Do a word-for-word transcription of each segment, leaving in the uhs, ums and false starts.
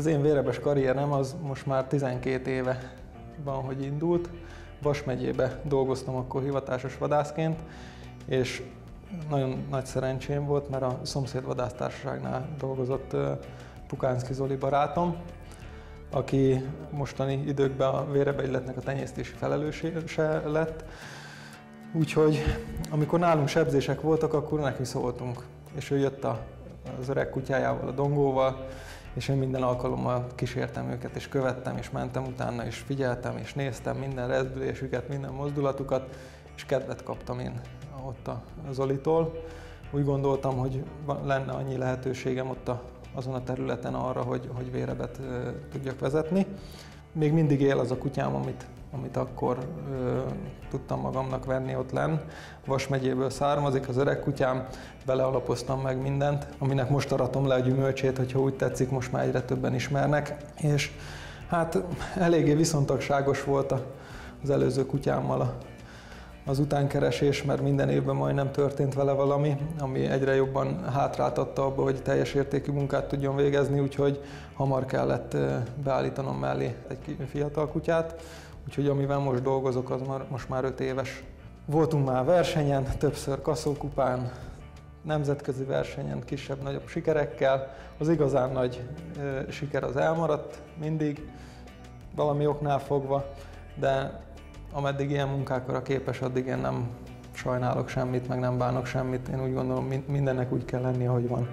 én vérebes karrierem az most már tizenkét éve van, hogy indult. Vas megyébe dolgoztam akkor hivatásos vadászként, és nagyon nagy szerencsém volt, mert a szomszéd vadásztársaságnál dolgozott Pukánszky Zoli barátom, aki mostani időkben a vérebegyletnek a tenyésztési felelőse lett. Úgyhogy amikor nálunk sebzések voltak, akkor neki szóltunk, és ő jött az öreg kutyájával, a Dongóval, és én minden alkalommal kísértem őket, és követtem, és mentem utána, és figyeltem, és néztem minden rezdülésüket, minden mozdulatukat, és kedvet kaptam én ott a Zolitól. Úgy gondoltam, hogy lenne annyi lehetőségem ott a, azon a területen arra, hogy, hogy vérebet e, tudjak vezetni. Még mindig él az a kutyám, amit, amit akkor e, tudtam magamnak venni ott lenn. Vas megyéből származik az öreg kutyám, belealapoztam meg mindent, aminek most aratom le a gyümölcsét, hogyha úgy tetszik, most már egyre többen ismernek. És hát eléggé viszontagságos volt az előző kutyámmal a az utánkeresés, mert minden évben majdnem történt vele valami, ami egyre jobban hátráltatta abba, hogy teljes értékű munkát tudjon végezni, úgyhogy hamar kellett beállítanom mellé egy fiatal kutyát, úgyhogy amivel most dolgozok, az már, most már öt éves. Voltunk már versenyen, többször kaszókupán, nemzetközi versenyen, kisebb-nagyobb sikerekkel. Az igazán nagy e, siker az elmaradt mindig, valami oknál fogva, de ameddig ilyen munkákra képes, addig én nem sajnálok semmit, meg nem bánok semmit. Én úgy gondolom, mindennek úgy kell lenni, ahogy van.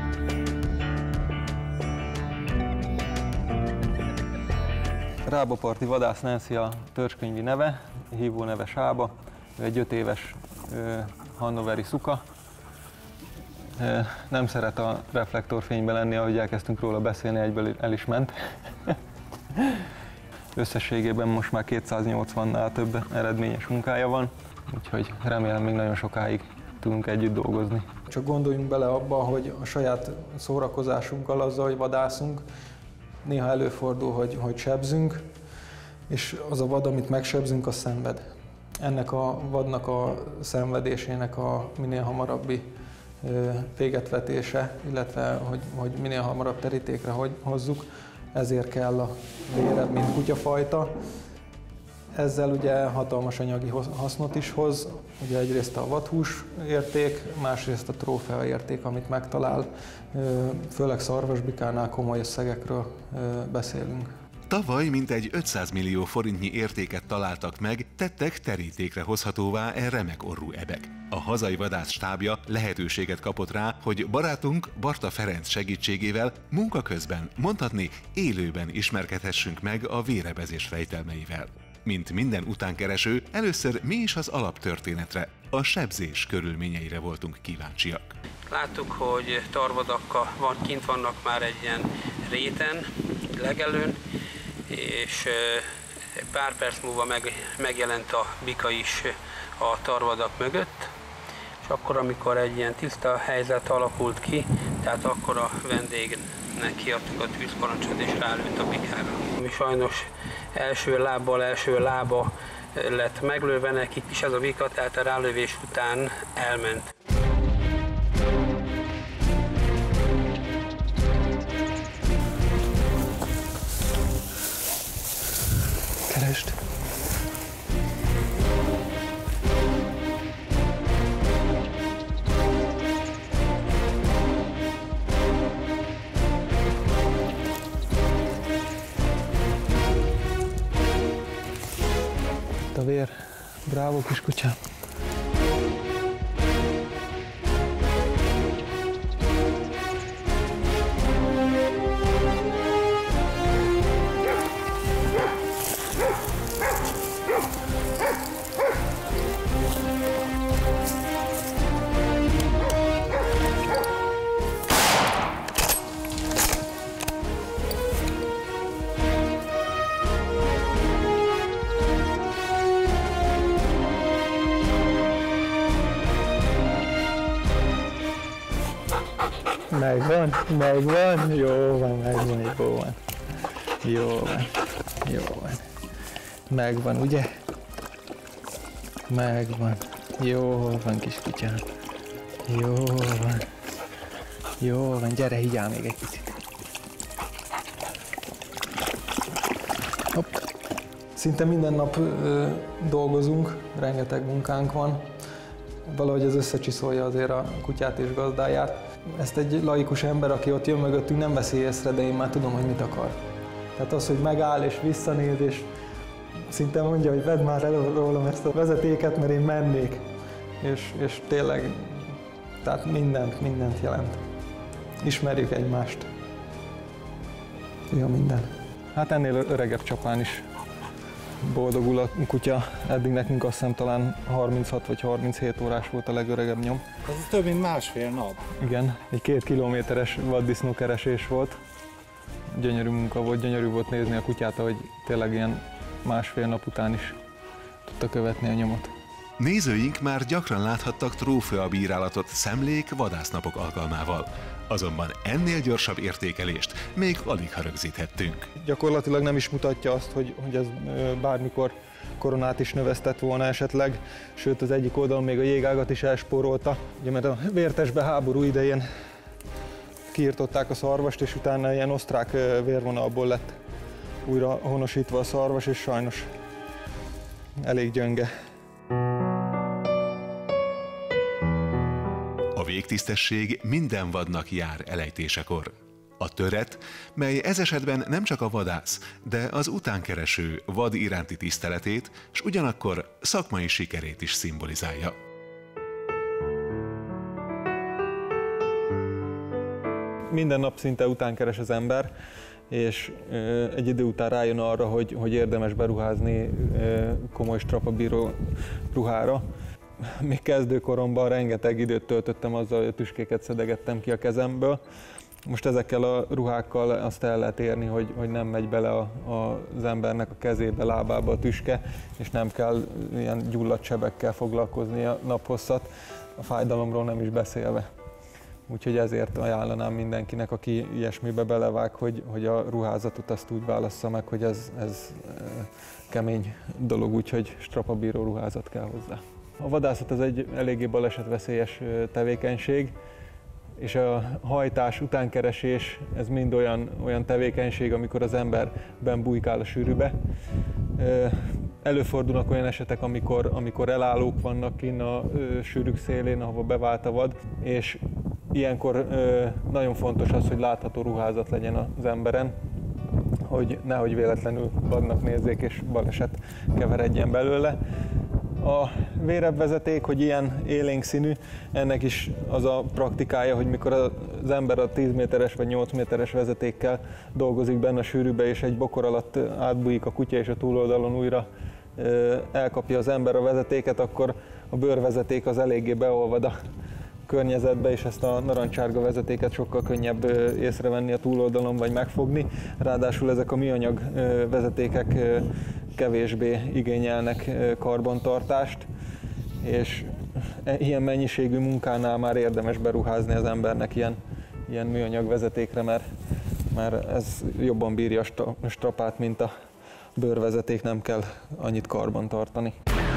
Rábaparti vadász Nancy a törzskönyvi neve, hívó neve Sába. Ő egy öt éves hannoveri szuka. Nem szeret a reflektorfényben lenni, ahogy elkezdtünk róla beszélni, egyből el is ment. Összességében most már kétszáznyolcvannál több eredményes munkája van, úgyhogy remélem még nagyon sokáig tudunk együtt dolgozni. Csak gondoljunk bele abba, hogy a saját szórakozásunkkal, azzal, hogy vadászunk, néha előfordul, hogy, hogy sebzünk, és az a vad, amit megsebzünk, az szenved. Ennek a vadnak a szenvedésének a minél hamarabbi végetvetése, illetve hogy, hogy minél hamarabb terítékre hozzuk, ezért kell a vérebb, mint kutyafajta. Ezzel ugye hatalmas anyagi hasznot is hoz, ugye egyrészt a vadhús érték, másrészt a trófea érték, amit megtalál, főleg szarvasbikánál komoly összegekről beszélünk. Tavaly mintegy ötszáz millió forintnyi értéket találtak meg, tettek terítékre hozhatóvá e remek orrú ebek. A hazai vadász stábja lehetőséget kapott rá, hogy barátunk Barta Ferenc segítségével munka közben, mondhatni élőben ismerkedhessünk meg a vérebezés rejtelmeivel. Mint minden utánkereső, először mi is az alaptörténetre, a sebzés körülményeire voltunk kíváncsiak. Láttuk, hogy tarvadakkal van, kint vannak már egy ilyen réten, legelőn, és pár perc múlva meg, megjelent a bika is a tarvadak mögött, és akkor, amikor egy ilyen tiszta helyzet alakult ki, tehát akkor a vendégnek kiadtuk a tűzparancsot és rálőtt a bikára. Mi sajnos első lábbal, első lába lett meglőve nekik is ez a bika, tehát a rálövés után elment. Keresd! A vér. Bravo, kis kutyám! Megvan, megvan, jó van, megvan, jó van, jó van, jó van, megvan, ugye? Megvan, jó van, kis kutyám, jó van, jó van, gyere, higgyál még egy kicsit. Szinte minden nap ö, dolgozunk, rengeteg munkánk van. Valahogy ez összecsiszolja azért a kutyát és gazdáját. Ezt egy laikus ember, aki ott jön mögöttünk, nem veszi észre, de én már tudom, hogy mit akar. Tehát az, hogy megáll és visszanéz, és szinte mondja, hogy vedd már el rólam ezt a vezetéket, mert én mennék. És, és tényleg, tehát mindent, mindent jelent. Ismerjük egymást. Jó minden. Hát ennél öregebb csapán is boldogul a kutya. Eddig nekünk azt hiszem talán harminchat vagy harminchét órás volt a legöregebb nyom. Ez több mint másfél nap. Igen, egy két kilométeres vaddisznókeresés volt. Gyönyörű munka volt, gyönyörű volt nézni a kutyát, ahogy tényleg ilyen másfél nap után is tudta követni a nyomot. Nézőink már gyakran láthattak trófeabírálatot szemlék vadásznapok alkalmával. Azonban ennél gyorsabb értékelést még alig ha rögzíthettünk. Gyakorlatilag nem is mutatja azt, hogy, hogy ez bármikor koronát is növesztett volna esetleg, sőt az egyik oldalon még a jégágat is elspórolta. Ugye, mert a vértesbe háború idején kiirtották a szarvast, és utána ilyen osztrák vérvonalból lett újra honosítva a szarvas, és sajnos elég gyönge. A végtisztesség minden vadnak jár elejtésekor. A töret, mely ez esetben nem csak a vadász, de az utánkereső vad iránti tiszteletét, s ugyanakkor szakmai sikerét is szimbolizálja. Minden nap szinte utánkeres az ember, és egy idő után rájön arra, hogy, hogy érdemes beruházni komoly strapabíró ruhára. Még kezdőkoromban rengeteg időt töltöttem azzal, hogy a tüskéket szedegettem ki a kezemből. Most ezekkel a ruhákkal azt el lehet érni, hogy, hogy nem megy bele a, a, az embernek a kezébe, lábába a tüske, és nem kell ilyen gyulladt sebekkel foglalkozni a naphosszat, a fájdalomról nem is beszélve. Úgyhogy ezért ajánlanám mindenkinek, aki ilyesmibe belevág, hogy, hogy a ruházatot azt úgy válassza meg, hogy ez, ez kemény dolog, úgyhogy strapabíró ruházat kell hozzá. A vadászat az egy eléggé balesetveszélyes tevékenység, és a hajtás, utánkeresés, ez mind olyan, olyan tevékenység, amikor az ember benn bujkál a sűrűbe. Előfordulnak olyan esetek, amikor, amikor elállók vannak kinn a sűrűk szélén, ahova bevált a vad, és ilyenkor nagyon fontos az, hogy látható ruházat legyen az emberen, hogy nehogy véletlenül vadnak nézzék és baleset keveredjen belőle. A vérebb vezeték, hogy ilyen élénk színű, ennek is az a praktikája, hogy mikor az ember a tíz méteres vagy nyolc méteres vezetékkel dolgozik benne a sűrűbe, és egy bokor alatt átbújik a kutya, és a túloldalon újra elkapja az ember a vezetéket, akkor a bőrvezeték az eléggé beolvad a környezetbe, és ezt a narancsárga vezetéket sokkal könnyebb észrevenni a túloldalon, vagy megfogni. Ráadásul ezek a műanyag vezetékek kevésbé igényelnek karbantartást, és ilyen mennyiségű munkánál már érdemes beruházni az embernek ilyen, ilyen műanyag vezetékre, mert, mert ez jobban bírja a strapát, mint a bőrvezeték, nem kell annyit karbantartani.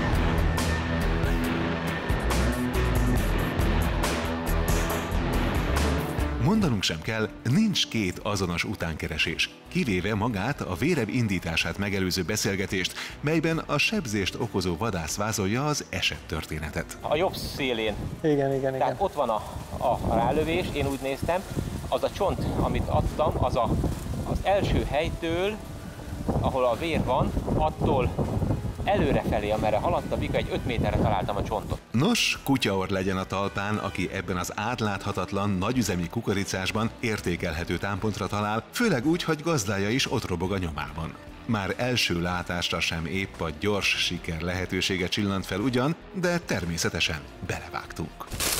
Mondanunk sem kell, nincs két azonos utánkeresés, kivéve magát a vérebb indítását megelőző beszélgetést, melyben a sebzést okozó vadász vázolja az esettörténetet. A jobb szélén. Igen, igen, igen. Tehát ott van a, a rálövés, én úgy néztem, az a csont, amit adtam, az a, az első helytől, ahol a vér van, attól előrefelé, amerre haladt a bika, egy öt méterre találtam a csontot. Nos, kutyaorr legyen a talpán, aki ebben az átláthatatlan, nagyüzemi kukoricásban értékelhető támpontra talál, főleg úgy, hogy gazdája is ott robog a nyomában. Már első látásra sem épp a gyors siker lehetősége csillant fel ugyan, de természetesen belevágtunk.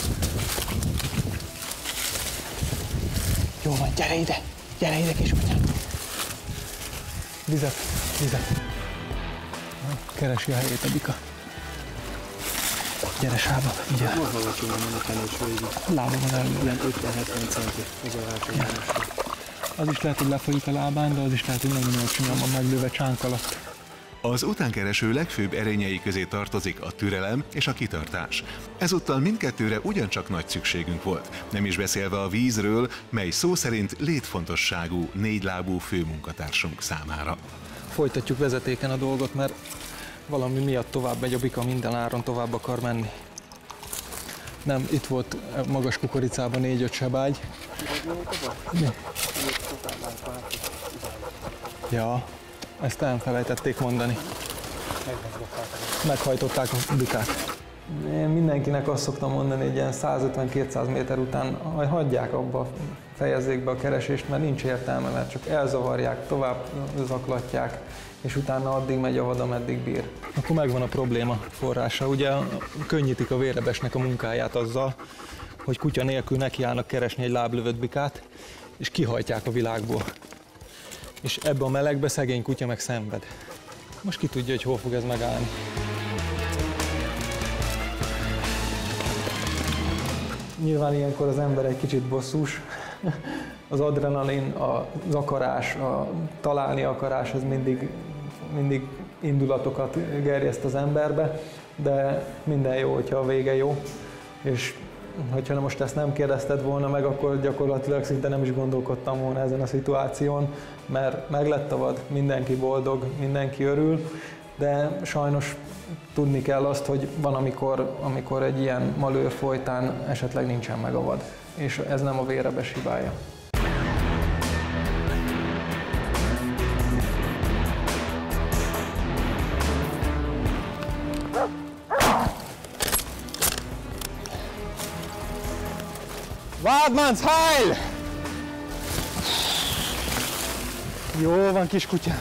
Jó van, gyere ide! Gyere ide, kiskutyám! Vizet, vizet! Keresi a helyét a bika. Gyere, sába, gyere. Hol hallgatunk a kenés végig? Lábamon elő. Ilyen ötven-hetven centi az a hátsó. Az is lehet, hogy lefolyik a lábán, de az is lehet, hogy nagyon olcsonyan van meglőve csánk alatt. Az utánkereső legfőbb erényei közé tartozik a türelem és a kitartás. Ezúttal mindkettőre ugyancsak nagy szükségünk volt, nem is beszélve a vízről, mely szó szerint létfontosságú négylábú főmunkatársunk számára. folytatjuk vezetéken a dolgot, mert valami miatt tovább megy a bika, minden áron tovább akar menni. Nem, itt volt magas kukoricában négy-öt sebágy. Mi? Ja, ezt elfelejtették mondani. Meghajtották a bikát. Én mindenkinek azt szoktam mondani, hogy ilyen százötven-kétszáz méter után hagyják abba, fejezzék be a keresést, mert nincs értelme, mert csak elzavarják, tovább zaklatják, és utána addig megy a vad, ameddig bír. Akkor megvan a probléma forrása. Ugye könnyítik a vérebesnek a munkáját azzal, hogy kutya nélkül nekiállnak keresni egy láblövött bikát, és kihajtják a világból. És ebbe a melegbe szegény kutya meg szenved. Most ki tudja, hogy hol fog ez megállni. Nyilván ilyenkor az ember egy kicsit bosszús. Az adrenalin, az akarás, a találni akarás, ez mindig, mindig indulatokat gerjeszt az emberbe, de minden jó, hogyha a vége jó. És hogyha most ezt nem kérdezted volna meg, akkor gyakorlatilag szinte nem is gondolkodtam volna ezen a szituáción, mert meglett a vad, mindenki boldog, mindenki örül, de sajnos tudni kell azt, hogy van, amikor, amikor egy ilyen malőr folytán esetleg nincsen meg a vad, és ez nem a vérebes hibája. Vádmánc, heil! Jó van, kiskutyám.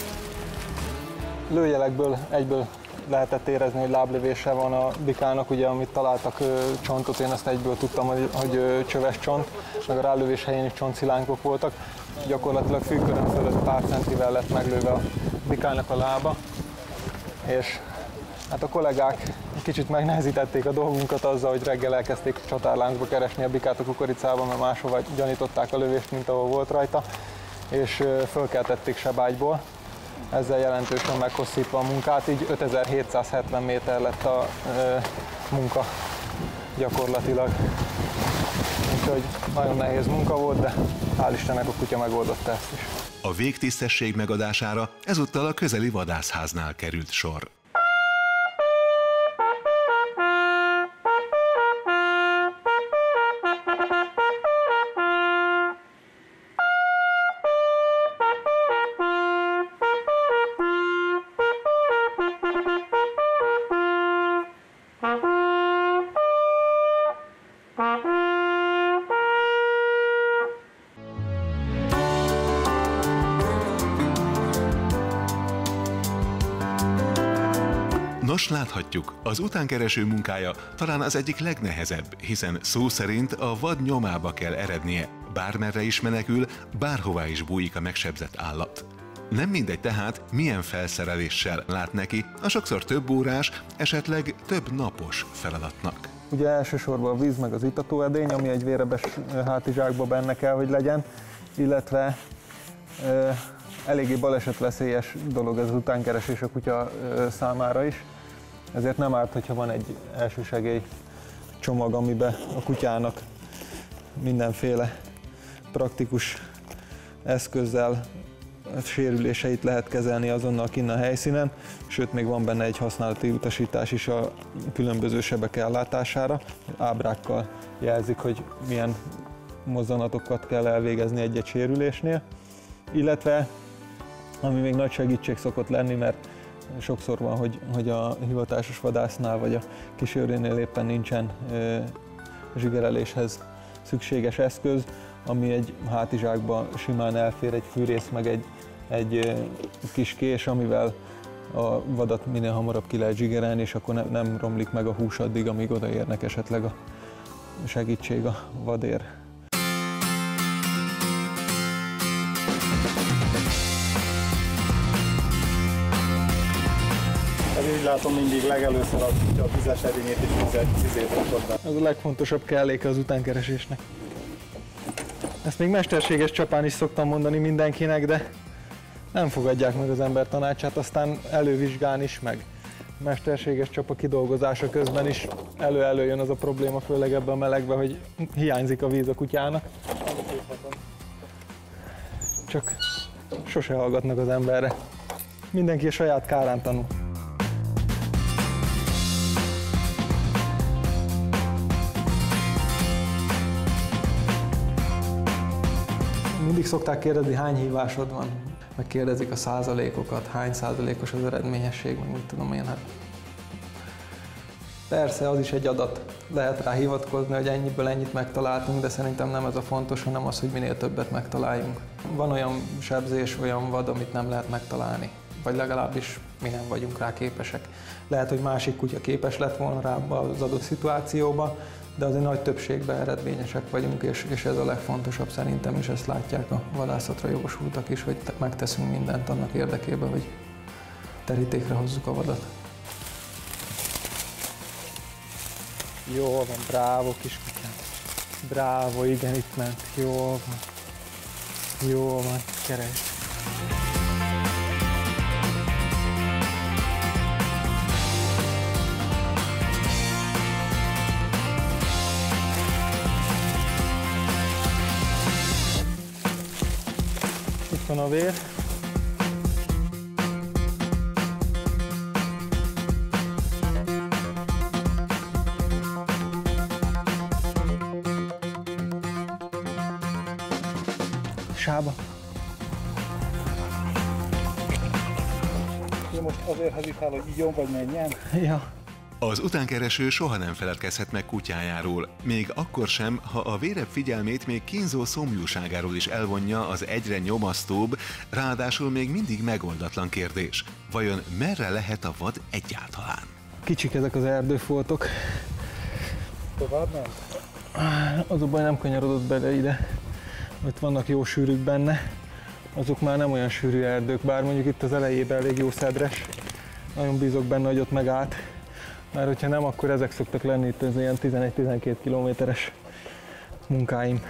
Lőjelekből egyből lehetett érezni, hogy láblövése van a bikának, ugye amit találtak csontot, én ezt egyből tudtam, hogy, hogy csöves csont, meg a rálövés helyén is csontszilánkok voltak. Gyakorlatilag fűkörön fölött pár centivel lett meglőve a bikának a lába, és hát a kollégák kicsit megnehezítették a dolgunkat azzal, hogy reggel elkezdték csatárláncba keresni a bikát a kukoricában, mert máshova gyanították a lövést, mint ahol volt rajta, és fölkeltették sebágyból. Ezzel jelentősen meghosszítva a munkát, így ötezer-hétszázhetven méter lett a ö, munka gyakorlatilag. Úgyhogy nagyon nehéz munka volt, de hál' Istennek a kutya megoldotta ezt is. A végtisztesség megadására ezúttal a közeli vadászháznál került sor. Nos, láthatjuk, az utánkereső munkája talán az egyik legnehezebb, hiszen szó szerint a vad nyomába kell erednie. Bármerre is menekül, bárhová is bújik a megsebzett állat. Nem mindegy tehát, milyen felszereléssel lát neki a sokszor több órás, esetleg több napos feladatnak. Ugye elsősorban a víz meg az itatóedény, ami egy vérebes hátizsákban benne kell, hogy legyen, illetve ö, eléggé balesetveszélyes dolog ez az utánkeresés a kutya ö, számára is. Ezért nem árt, hogyha van egy elsősegély csomag, amiben a kutyának mindenféle praktikus eszközzel sérüléseit lehet kezelni azonnal kinn a helyszínen, sőt még van benne egy használati utasítás is a különböző sebek ellátására. Ábrákkal jelzik, hogy milyen mozzanatokat kell elvégezni egy-egy sérülésnél, illetve ami még nagy segítség szokott lenni, mert sokszor van, hogy, hogy a hivatásos vadásznál vagy a kísérőnél éppen nincsen ö, zsigereléshez szükséges eszköz, ami egy hátizsákban simán elfér, egy fűrész meg egy, egy ö, kis kés, amivel a vadat minél hamarabb ki lehet zsigerelni, és akkor ne, nem romlik meg a hús addig, amíg odaérnek esetleg a segítség a vadér. Úgy látom, mindig legelőször a vizes edényét és vizét rakod be. Ez a legfontosabb kelléke az utánkeresésnek. Ezt még mesterséges csapán is szoktam mondani mindenkinek, de nem fogadják meg az ember tanácsát, aztán elővizsgálni is meg. Mesterséges csapa kidolgozása közben is elő-előjön az a probléma, főleg ebben a melegben, hogy hiányzik a víz a kutyának. Csak sose hallgatnak az emberre. Mindenki a saját kárán tanul. Mindig szokták kérdezni, hány hívásod van, meg kérdezik a százalékokat, hány százalékos az eredményesség, meg mit tudom én. Hát persze, az is egy adat. Lehet rá hivatkozni, hogy ennyiből ennyit megtaláltunk, de szerintem nem ez a fontos, hanem az, hogy minél többet megtaláljunk. Van olyan sebzés, olyan vad, amit nem lehet megtalálni, vagy legalábbis mi nem vagyunk rá képesek. Lehet, hogy másik kutya képes lett volna rá az adott szituációba, de azért nagy többségben eredményesek vagyunk, és, és ez a legfontosabb szerintem, és ezt látják a vadászatra jogosultak is, hogy megteszünk mindent annak érdekében, hogy terítékre hozzuk a vadat. Jól van, bravo kiskutyám. Bravo, igen, itt ment. Jól van. Jól van, keresd. Itt van a vér. Sába. Én most azért hezitál, hogy igyon vagy menjen? Ja. Az utánkereső soha nem feledkezhet meg kutyájáról, még akkor sem, ha a vérebb figyelmét még kínzó szomjúságáról is elvonja az egyre nyomasztóbb, ráadásul még mindig megoldatlan kérdés. Vajon merre lehet a vad egyáltalán? Kicsik ezek az erdőfoltok. Tovább ment? Az a baj, nem kanyarodott bele ide. Ott vannak jó sűrűk benne. Azok már nem olyan sűrű erdők, bár mondjuk itt az elejében elég jó szedres. Nagyon bízok benne, hogy ott megállt. Mert hogyha nem, akkor ezek szoktak lenni itt az ilyen tizenegy-tizenkét kilométeres munkáim.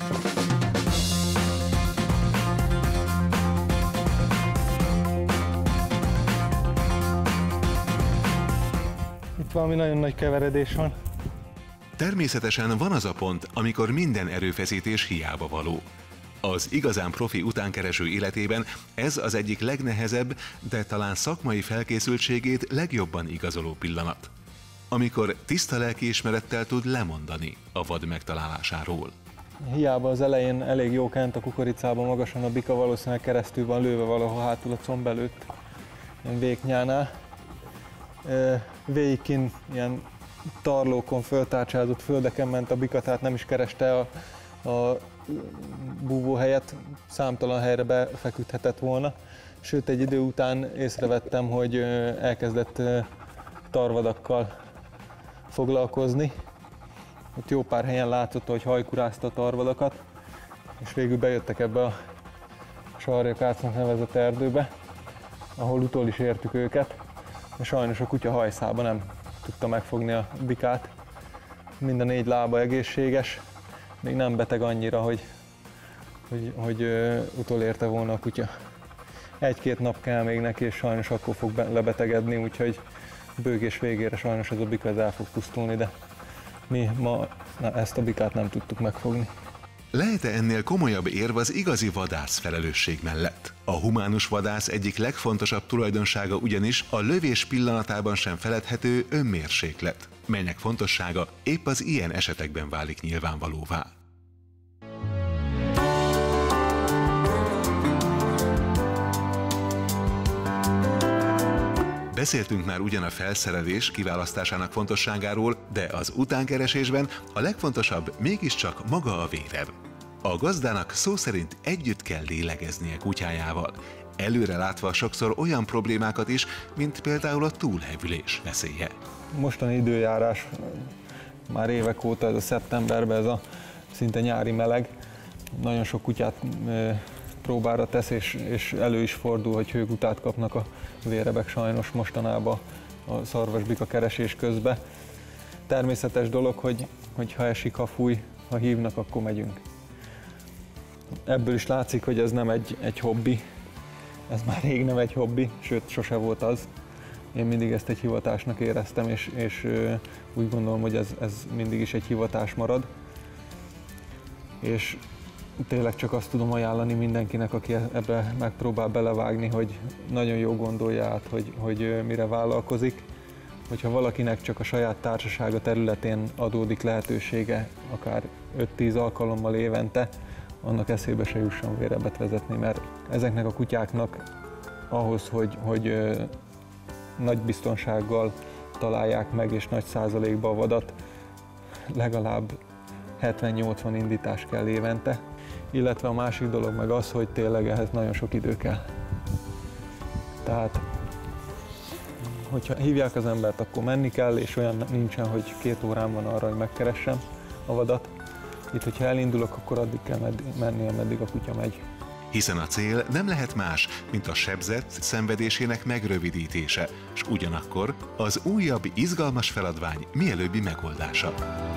Itt valami nagyon nagy keveredés van. Természetesen van az a pont, amikor minden erőfeszítés hiába való. Az igazán profi utánkereső életében ez az egyik legnehezebb, de talán szakmai felkészültségét legjobban igazoló pillanat. Amikor tiszta lelkiismerettel tud lemondani a vad megtalálásáról. Hiába az elején elég jó kent a kukoricában magasan, a bika valószínűleg keresztül van lőve valahol hátul a comb előtt, ilyen véknyánál. Végigkin ilyen tarlókon, föltárcsázott földeken ment a bika, tehát nem is kereste a, a búvóhelyet, számtalan helyre befeküdhetett volna. Sőt, egy idő után észrevettem, hogy elkezdett tarvadakkal foglalkozni. Ott jó pár helyen látszott, hogy hajkurázta a tarvadakat, és végül bejöttek ebbe a Sarjakácnak nevezett erdőbe, ahol utol is értük őket. És sajnos a kutya hajszába nem tudta megfogni a bikát. Mind a négy lába egészséges, még nem beteg annyira, hogy, hogy, hogy utolérte volna a kutya. Egy-két nap kell még neki, és sajnos akkor fog lebetegedni, úgyhogy bőgés végére sajnos ez a bika ez el fog pusztulni, de mi ma na, ezt a bikát nem tudtuk megfogni. Lehet-e ennél komolyabb érv az igazi vadász felelősség mellett? A humánus vadász egyik legfontosabb tulajdonsága ugyanis a lövés pillanatában sem feledhető önmérséklet, melynek fontossága épp az ilyen esetekben válik nyilvánvalóvá. Beszéltünk már ugyan a felszerelés kiválasztásának fontosságáról, de az utánkeresésben a legfontosabb mégiscsak maga a vérev. A gazdának szó szerint együtt kell lélegeznie kutyájával, előre látva sokszor olyan problémákat is, mint például a túlhevülés veszélye. Mostani időjárás, már évek óta ez a szeptemberben, ez a szinte nyári meleg, nagyon sok kutyát próbára tesz, és, és elő is fordul, hogy hőkutát kapnak a vérebek sajnos mostanában a szarvasbika keresés közben. Természetes dolog, hogy, hogy ha esik, ha fúj, ha hívnak, akkor megyünk. Ebből is látszik, hogy ez nem egy, egy hobbi, ez már rég nem egy hobbi, sőt sose volt az. Én mindig ezt egy hivatásnak éreztem, és, és úgy gondolom, hogy ez, ez mindig is egy hivatás marad. És tényleg csak azt tudom ajánlani mindenkinek, aki ebbe megpróbál belevágni, hogy nagyon jó gondolja át, hogy, hogy mire vállalkozik. Hogyha valakinek csak a saját társasága területén adódik lehetősége, akár öt-tíz alkalommal évente, annak eszébe se jusson vérebet vezetni, mert ezeknek a kutyáknak ahhoz, hogy, hogy nagy biztonsággal találják meg és nagy százalékban a vadat, legalább hetven-nyolcvan indítás kell évente, illetve a másik dolog meg az, hogy tényleg ehhez nagyon sok idő kell. Tehát, hogyha hívják az embert, akkor menni kell, és olyan nincsen, hogy két órán van arra, hogy megkeressem a vadat. Itt, hogyha elindulok, akkor addig kell menni, ameddig a kutya megy. Hiszen a cél nem lehet más, mint a sebzett szenvedésének megrövidítése, és ugyanakkor az újabb, izgalmas feladvány mielőbbi megoldása.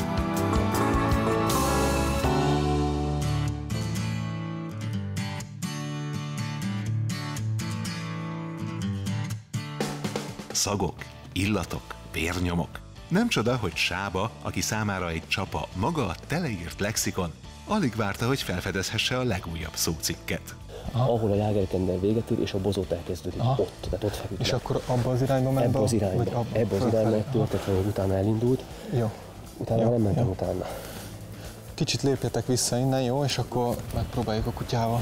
Szagok, illatok, vérnyomok. Nem csoda, hogy Sába, aki számára egy csapa maga a teleírt lexikon, alig várta, hogy felfedezhesse a legújabb szócikket. Aha. Ahol a Jágerkender véget ér, és a bozót elkezdődik. Aha. Ott, tehát ott feküdt. És le. Akkor abba az irányba ment? Ebbe az irányba. Abba, ebbe az irányba történt, hogy utána elindult. Jó. Utána jó, nem mentem jó. utána. Kicsit lépjetek vissza innen, jó? És akkor megpróbáljuk a kutyával.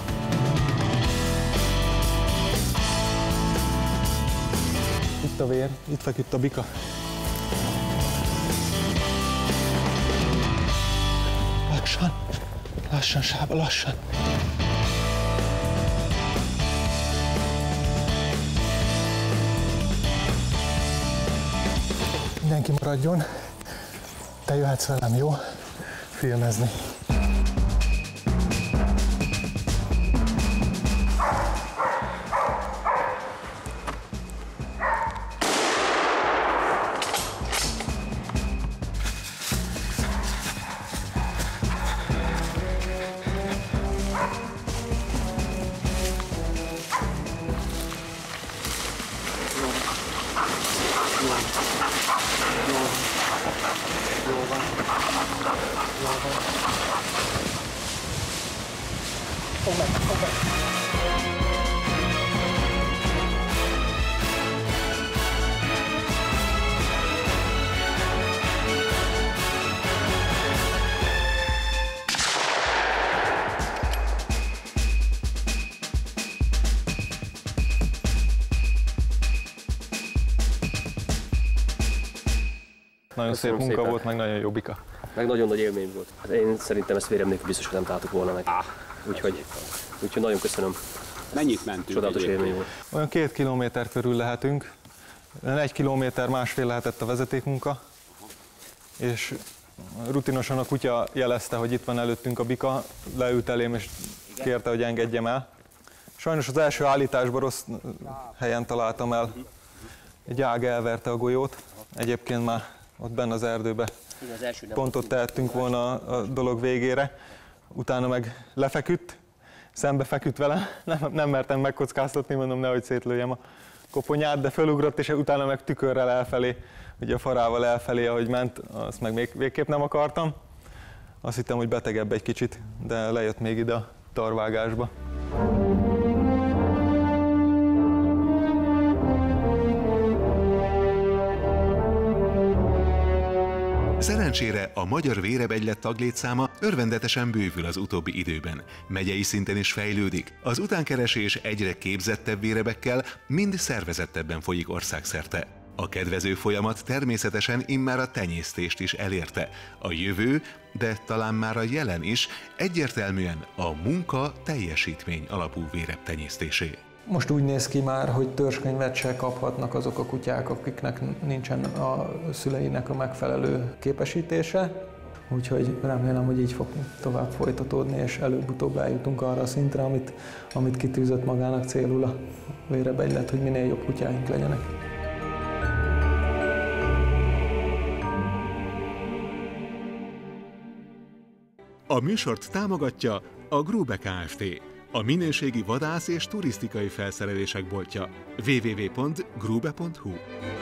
Itt a vér, itt feküdt a bika. Lassan, lassan, Sába, lassan. Mindenki maradjon. Te jöhetsz velem, jó? Filmezni. Fogd meg, fogd meg! Nagyon szép munka szépen. Volt, meg nagyon jó bika. Meg nagyon nagy élmény volt. Hát én szerintem ezt vérem nélkül biztos, hogy nem találtuk volna meg. Úgyhogy, úgyhogy nagyon köszönöm. Mennyit mentünk? Csodálatos élmény volt. Olyan két kilométer körül lehetünk. Egy kilométer másfél lehetett a vezetékmunka. És rutinosan a kutya jelezte, hogy itt van előttünk a bika, leült elém és kérte, hogy engedjem el. Sajnos az első állításban rossz helyen találtam el. Egy ág elverte a golyót. Egyébként már ott benne az erdőben pontot tehettünk volna a dolog végére. Utána meg lefeküdt, szembe feküdt vele. Nem, nem mertem megkockáztatni, mondom, nehogy szétlőjem a koponyát, de fölugrott, és utána meg tükörrel elfelé, ugye a farával elfelé, ahogy ment, azt meg még végképp nem akartam. Azt hittem, hogy betegebb egy kicsit, de lejött még ide a tarvágásba. Szerencsére a magyar vérebegylet taglétszáma örvendetesen bővül az utóbbi időben. Megyei szinten is fejlődik. Az utánkeresés egyre képzettebb vérebekkel, mind szervezettebben folyik országszerte. A kedvező folyamat természetesen immár a tenyésztést is elérte. A jövő, de talán már a jelen is egyértelműen a munka teljesítmény alapú véreb tenyésztésé. Most úgy néz ki már, hogy törzskönyvet se kaphatnak azok a kutyák, akiknek nincsen a szüleinek a megfelelő képesítése. Úgyhogy remélem, hogy így fog tovább folytatódni, és előbb-utóbb eljutunk arra a szintre, amit, amit kitűzött magának célul a vérebegylet, hogy minél jobb kutyáink legyenek. A műsort támogatja a Grube Kft., a minőségi vadász és turisztikai felszerelések boltja. double-u double-u double-u pont grube pont hu